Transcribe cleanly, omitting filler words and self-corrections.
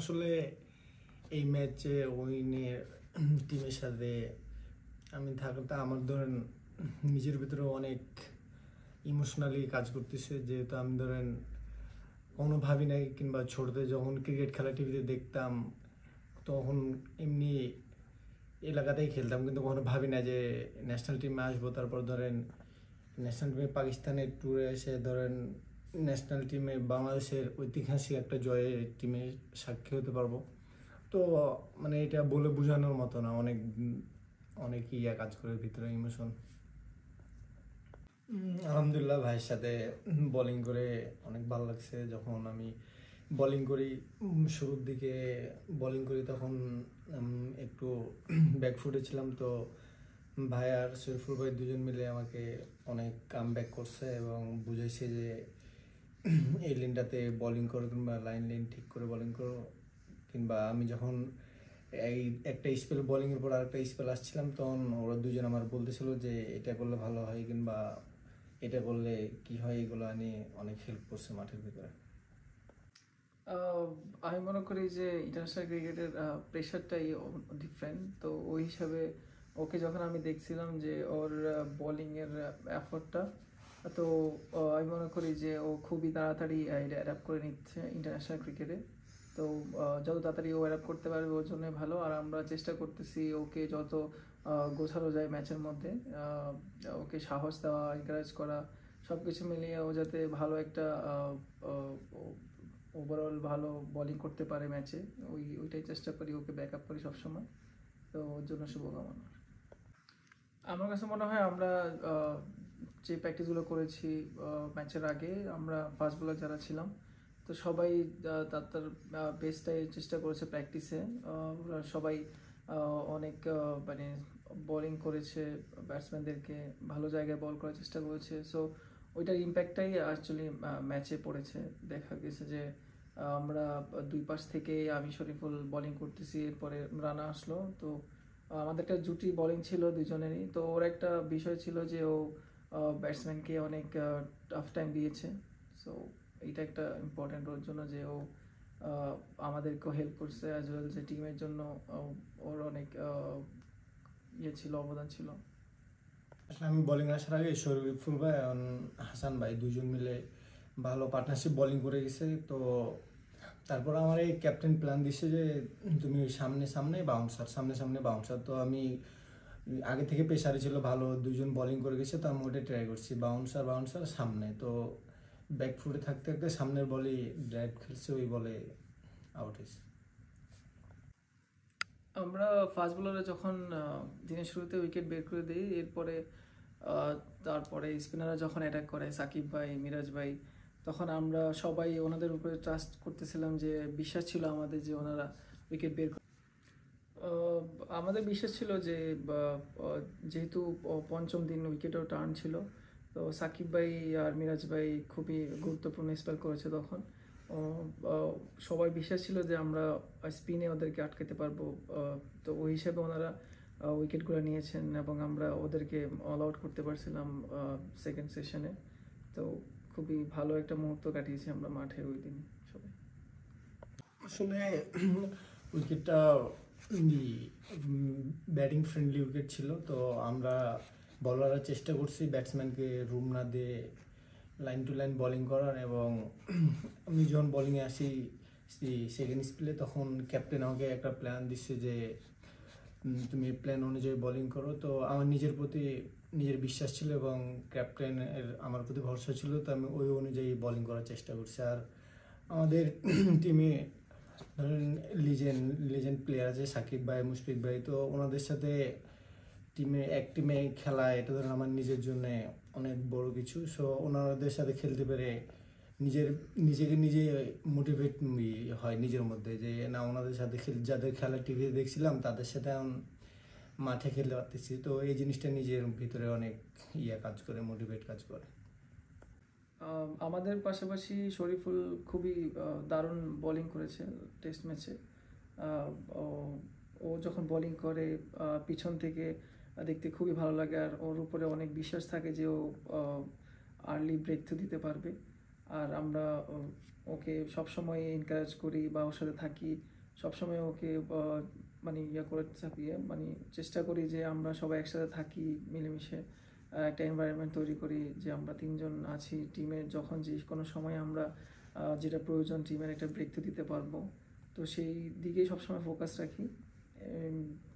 আসলে এই ম্যাচে উইনের টিমের সাথে আমি থাকাটা আমার ধরেন নিজের ভিতরে অনেক ইমোশনালি কাজ করতেছে, যেহেতু আমি ধরেন কোনো ভাবি নাই, কিংবা ছোটতে যখন ক্রিকেট খেলা টিভিতে দেখতাম তখন এমনি এলাকাতেই খেলতাম, কিন্তু কখনো ভাবি না যে ন্যাশনাল টিমে আসবো। তারপর ধরেন ন্যাশনাল টিমে পাকিস্তানের ট্যুরে এসে ধরেন ন্যাশনাল টিমে বাংলাদেশের ঐতিহাসিক একটা জয়ের টিমে সাক্ষী হতে পারবো। তো মানে এটা বলে বোঝানোর মতো না, অনেক অনেক ইয়া কাজ করে ভিতরে, ইমোশন। আলহামদুলিল্লাহ, ভাইয়ের সাথে বোলিং করে অনেক ভালো লাগছে। যখন আমি বোলিং করি, শুরুর দিকে বোলিং করি তখন একটু ব্যাকফুটে ছিলাম, তো ভাই আর শরীফুল ভাই দুজন মিলে আমাকে অনেক কাম ব্যাক করছে এবং বুঝাইছে যে এই লাইনটাতে বোলিং করো, কিংবা লাইন ঠিক করে বোলিং করো। কিংবা আমি যখন এই একটা স্পেল বোলিংয়ের পর আরেকটা স্পেল আসছিলাম, তখন ওরা দুজন আমার বলতেছিল যে এটা করলে ভালো হয়, কিংবা এটা করলে কি হয়, এগুলো নিয়ে অনেক হেল্প করছে মাঠের ভিতরে। আমি মনে করি যে ইন্টারন্যাশনাল ক্রিকেটের প্রেশারটাই ডিফারেন্ট। তো ওই হিসাবে ওকে যখন আমি দেখছিলাম যে ওর বোলিংয়ের এফোর্টটা, তো আমি মনে করি যে ও খুবই তাড়াতাড়ি এটা অ্যাডাপ্ট করে নিচ্ছে ইন্টারন্যাশনাল ক্রিকেটে। তো যত তাড়াতাড়ি ও অ্যাডাপ্ট করতে পারবে ওর জন্য ভালো। আর আমরা চেষ্টা করতেছি ওকে যত গোছানো যায় ম্যাচের মধ্যে, ওকে সাহস দেওয়া, এনকারেজ করা, সব কিছু মিলিয়ে ও যাতে ভালো একটা ওভারঅল ভালো বোলিং করতে পারে ম্যাচে। ওইটাই চেষ্টা করি, ওকে ব্যাক আপ করি সবসময়। তো ওর জন্য শুভকামনা। আমার কাছে মনে হয় আমরা যে প্র্যাকটিসগুলো করেছি ম্যাচের আগে, আমরা ফাস্ট বোলার যারা ছিলাম, তো সবাই তার তার বেস্টটাই চেষ্টা করেছে প্র্যাকটিসে। ওরা সবাই অনেক মানে বোলিং করেছে, ব্যাটসম্যানদেরকে ভালো জায়গায় বল করার চেষ্টা করেছে। সো ওইটার ইম্প্যাক্টটাই অ্যাকচুয়ালি ম্যাচে পড়েছে। দেখা গেছে যে আমরা দুই পাশ থেকে আমি শরীফুল বোলিং করতেছি, এরপরে রানা আসলো। তো আমাদের একটা জুটি বোলিং ছিল দুজনেরই। তো ওর একটা বিষয় ছিল যে ও ব্যাটসম্যানকে অনেক টাফ টাইম দিয়েছে। সো এইটা একটা ইম্পর্টেন্ট ওর জন্য, যে ও আমাদেরকেও হেল্প করছে অ্যাজ ওয়েল, যে টিমের জন্য ওর অনেক ইয়ে ছিল, অবদান ছিল। আসলে আমি বোলিং আসার আগে শরীফুল ভাই এবং হাসান ভাই দুজন মিলে ভালো পার্টনারশিপ বোলিং করে গেছে। তো তারপর আমার এই ক্যাপ্টেন প্ল্যান দিচ্ছে যে তুমি সামনে সামনে বাউন্সার, সামনে সামনে বাউন্সার। তো আমি আগে থেকে পেসারে ছিল ভালো, দুজন বোলিং করে গেছে, তো আমি ওটাই ট্রাই করছি, বাউন্সার বাউন্সার সামনে। তো ব্যাকফুটে থাকতে থাকতে সামনের বলেই ড্রাইভ খেলছে, ওই বলে আউট হয়েছে। আমরা ফাস্ট বোলারে যখন দিনের শুরুতে উইকেট বের করে দিই, এরপরে তারপরে স্পিনাররা যখন অ্যাটাক করে, সাকিব ভাই, মিরাজ ভাই, তখন আমরা সবাই ওনাদের উপরে ট্রাস্ট করতেছিলাম, যে বিশ্বাস ছিল আমাদের যে ওনারা উইকেট বের আমাদের বিশ্বাস ছিল যে যেহেতু পঞ্চম দিন উইকেটও টার্ন ছিল, তো সাকিব ভাই আর মিরাজ ভাই খুবই গুরুত্বপূর্ণ স্পেল করেছে তখন। সবাই বিশ্বাস ছিল যে আমরা স্পিনে ওদেরকে আটকাতে পারবো। তো ওই হিসাবে ওনারা উইকেটগুলো নিয়েছেন এবং আমরা ওদেরকে অল আউট করতে পারছিলাম সেকেন্ড সেশনে। তো খুবই ভালো একটা মুহূর্ত কাটিয়েছি আমরা মাঠে ওই দিন সবাই। আসলে উইকেটটা ব্যাটিং ফ্রেন্ডলি উইকেট ছিল, তো আমরা বলাররা চেষ্টা করছি ব্যাটসম্যানকে রুম না দিয়ে লাইন টু লাইন বোলিং করার। এবং আমি যখন বোলিংয়ে আসি সেকেন্ড স্পেলে, তখন ক্যাপ্টেন আমাকে একটা প্ল্যান দিচ্ছে যে তুমি প্ল্যান অনুযায়ী বোলিং করো। তো আমার নিজের প্রতি নিজের বিশ্বাস ছিল এবং ক্যাপ্টেনের আমার প্রতি ভরসা ছিল, তো আমি ওই অনুযায়ী বোলিং করার চেষ্টা করছি। আর আমাদের টিমে ধরেন লিজেন্ড লিজেন্ড প্লেয়ার আছে, সাকিব ভাই, মুশফিক ভাই, তো ওনাদের সাথে এক টিমে খেলা, এটা ধরেন আমার নিজের জন্য অনেক বড় কিছু। সো ওনাদের সাথে খেলতে পেরে নিজেকে নিজে মোটিভেট হয় নিজের মধ্যে, যে না ওনাদের সাথে যাদের খেলা টিভিতে দেখছিলাম তাদের সাথে এখন মাঠে খেলতে পারতেছি। তো এই জিনিসটা নিজের ভিতরে অনেক কাজ করে, মোটিভেট কাজ করে। আমাদের পাশাপাশি শরীফুল খুবই দারুণ বোলিং করেছে টেস্ট ম্যাচে। ও যখন বোলিং করে পিছন থেকে দেখতে খুবই ভালো লাগে, আর ওর উপরে অনেক বিশ্বাস থাকে যে ও আর্লি ব্রেক থ্রু দিতে পারবে। আর আমরা ওকে সবসময় এনকারেজ করি বা ওর সাথে থাকি, সবসময় ওকে মানে করে থাকি, মানে চেষ্টা করি যে আমরা সবাই একসাথে থাকি, মিলেমিশে একটা এনভায়রনমেন্ট তৈরি করি, যে আমরা তিনজন আছি টিমের, যখন যে কোনো সময় আমরা যেটা প্রয়োজন টিমের একটা ব্রেক তো দিতে পারবো। তো সেই দিকেই সবসময় ফোকাস রাখি।